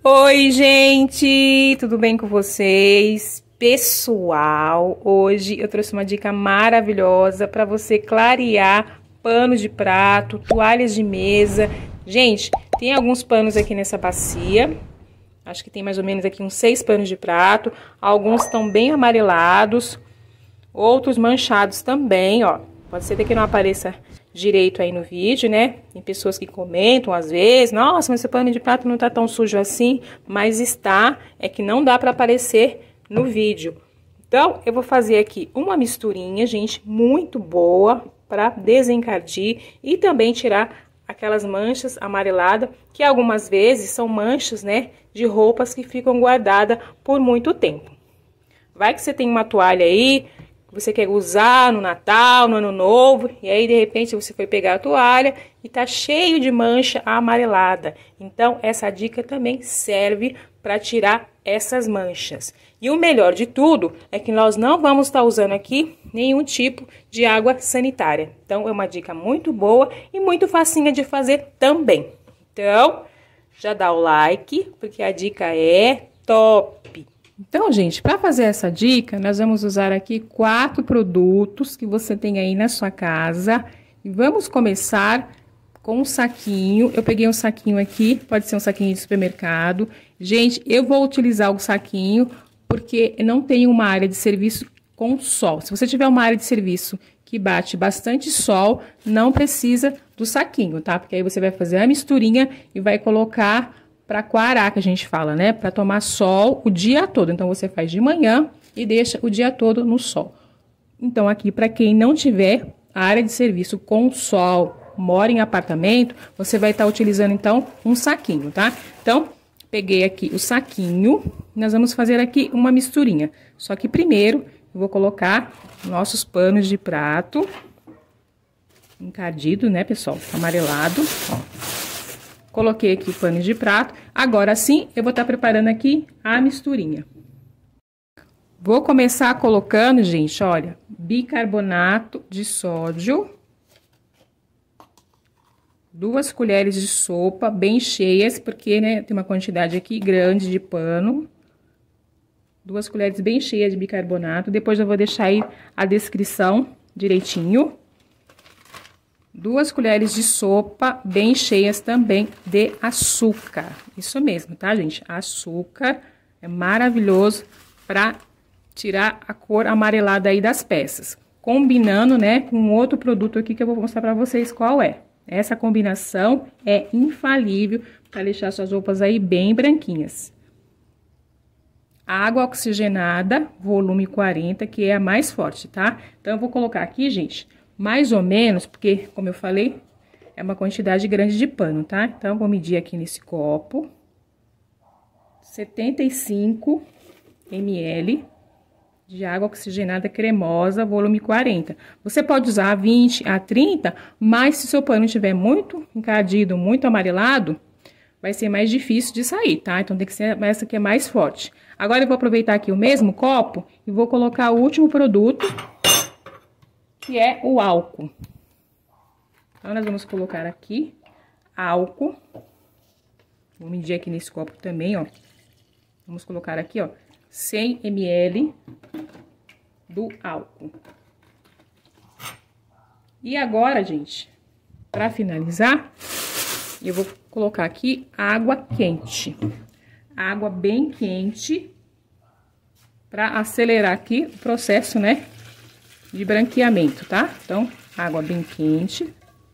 Oi, gente! Tudo bem com vocês? Pessoal, hoje eu trouxe uma dica maravilhosa para você clarear panos de prato, toalhas de mesa. Gente, tem alguns panos aqui nessa bacia. Acho que tem mais ou menos aqui uns 6 panos de prato. Alguns estão bem amarelados, outros manchados também, ó. Pode ser que não apareça direito aí no vídeo, né? Tem pessoas que comentam às vezes, nossa, mas esse pano de prato não tá tão sujo assim, mas está, é que não dá para aparecer no vídeo. Então, eu vou fazer aqui uma misturinha, gente, muito boa para desencardir e também tirar aquelas manchas amareladas, que algumas vezes são manchas, né, de roupas que ficam guardadas por muito tempo. Vai que você tem uma toalha aí, você quer usar no Natal, no Ano Novo, e aí de repente você foi pegar a toalha e tá cheio de mancha amarelada. Então, essa dica também serve para tirar essas manchas. E o melhor de tudo é que nós não vamos estar usando aqui nenhum tipo de água sanitária. Então, é uma dica muito boa e muito facinha de fazer também. Então, já dá o like, porque a dica é top! Então, gente, para fazer essa dica, nós vamos usar aqui 4 produtos que você tem aí na sua casa. E vamos começar com um saquinho. Eu peguei um saquinho aqui, pode ser um saquinho de supermercado. Gente, eu vou utilizar o saquinho porque não tem uma área de serviço com sol. Se você tiver uma área de serviço que bate bastante sol, não precisa do saquinho, tá? Porque aí você vai fazer a misturinha e vai colocar para coarar, que a gente fala, né? Para tomar sol o dia todo. Então, você faz de manhã e deixa o dia todo no sol. Então, aqui, para quem não tiver área de serviço com sol, mora em apartamento, você vai estar utilizando, então, um saquinho, tá? Então, peguei aqui o saquinho, nós vamos fazer aqui uma misturinha. Só que primeiro, eu vou colocar nossos panos de prato, encardido, né, pessoal? Amarelado, ó. Coloquei aqui panos de prato. Agora sim, eu vou estar preparando aqui a misturinha. Vou começar colocando, gente, olha, bicarbonato de sódio. 2 colheres de sopa, bem cheias, porque, né, tem uma quantidade aqui grande de pano. 2 colheres bem cheias de bicarbonato. Depois eu vou deixar aí a descrição direitinho. 2 colheres de sopa bem cheias também de açúcar. Isso mesmo, tá, gente? Açúcar é maravilhoso para tirar a cor amarelada aí das peças. Combinando, né, com outro produto aqui que eu vou mostrar para vocês qual é. Essa combinação é infalível para deixar suas roupas aí bem branquinhas. Água oxigenada, volume 40, que é a mais forte, tá? Então, eu vou colocar aqui, gente, mais ou menos, porque, como eu falei, é uma quantidade grande de pano, tá? Então, vou medir aqui nesse copo. 75 ml de água oxigenada cremosa, volume 40. Você pode usar 20 a 30, mas se o seu pano estiver muito encardido, muito amarelado, vai ser mais difícil de sair, tá? Então, tem que ser essa que é mais forte. Agora, eu vou aproveitar aqui o mesmo copo e vou colocar o último produto, que é o álcool. Então, nós vamos colocar aqui álcool. Vou medir aqui nesse copo também, ó. Vamos colocar aqui, ó, 100 ml do álcool. E agora, gente, para finalizar, eu vou colocar aqui água quente. Água bem quente, para acelerar aqui o processo, né, de branqueamento, tá? Então, água bem quente.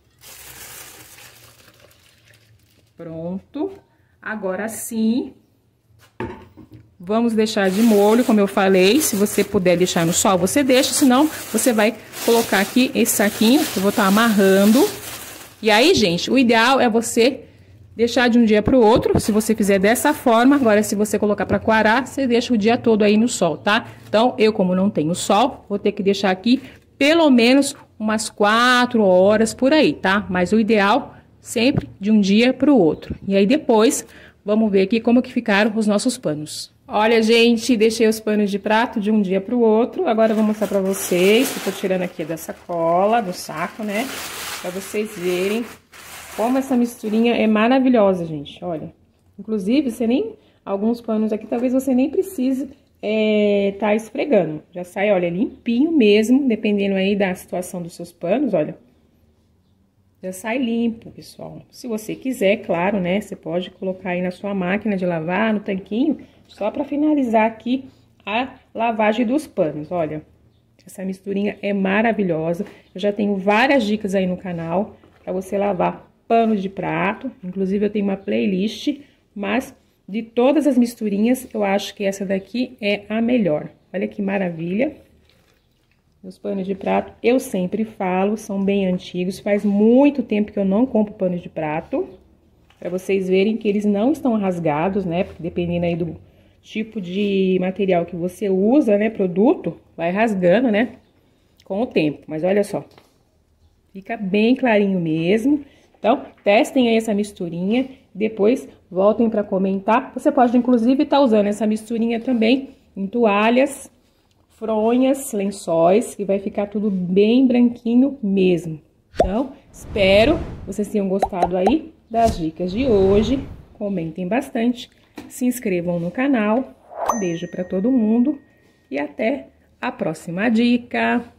Pronto. Agora sim, vamos deixar de molho, como eu falei. Se você puder deixar no sol, você deixa. Senão, você vai colocar aqui esse saquinho, que eu vou estar amarrando. E aí, gente, o ideal é você deixar de um dia para o outro, se você fizer dessa forma. Agora, se você colocar para coarar, você deixa o dia todo aí no sol, tá? Então, eu, como não tenho sol, vou ter que deixar aqui pelo menos umas 4 horas por aí, tá? Mas o ideal, sempre de um dia para o outro. E aí, depois, vamos ver aqui como que ficaram os nossos panos. Olha, gente, deixei os panos de prato de um dia para o outro. Agora, eu vou mostrar para vocês. Eu tô tirando aqui da sacola, do saco, né? Para vocês verem como essa misturinha é maravilhosa, gente, olha. Inclusive, você nem alguns panos aqui, talvez você nem precise tá esfregando. Já sai, olha, limpinho mesmo, dependendo aí da situação dos seus panos, olha. Já sai limpo, pessoal. Se você quiser, claro, né, você pode colocar aí na sua máquina de lavar, no tanquinho, só pra finalizar aqui a lavagem dos panos, olha. Essa misturinha é maravilhosa. Eu já tenho várias dicas aí no canal pra você lavar pano de prato. Inclusive, eu tenho uma playlist, mas de todas as misturinhas, eu acho que essa daqui é a melhor. Olha que maravilha. Os panos de prato, eu sempre falo, são bem antigos. Faz muito tempo que eu não compro pano de prato. Pra vocês verem que eles não estão rasgados, né? Porque dependendo aí do tipo de material que você usa, né? Produto, vai rasgando, né? Com o tempo. Mas olha só. Fica bem clarinho mesmo. Então, testem aí essa misturinha, depois voltem para comentar. Você pode, inclusive, estar usando essa misturinha também em toalhas, fronhas, lençóis, que vai ficar tudo bem branquinho mesmo. Então, espero que vocês tenham gostado aí das dicas de hoje. Comentem bastante, se inscrevam no canal. Beijo para todo mundo e até a próxima dica.